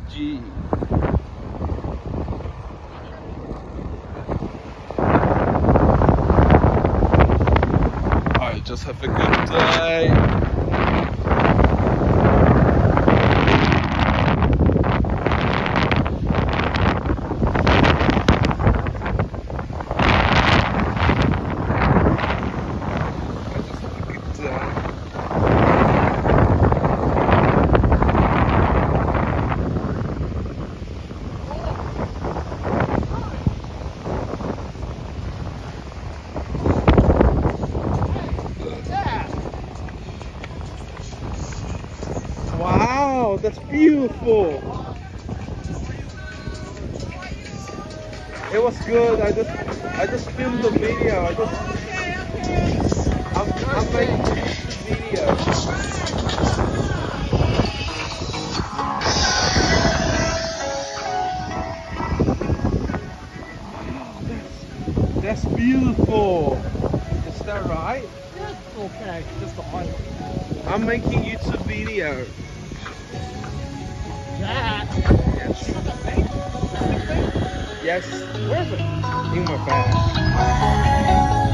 Fiji. Alright, just have a good day. Wow, that's beautiful. It was good. I just filmed the video. I'm making a video. That's beautiful. Is that right? Yeah, okay, just the highlight. I'm making YouTube video. That? Yes. Is that the thing? Yes. Where is it? In my bag.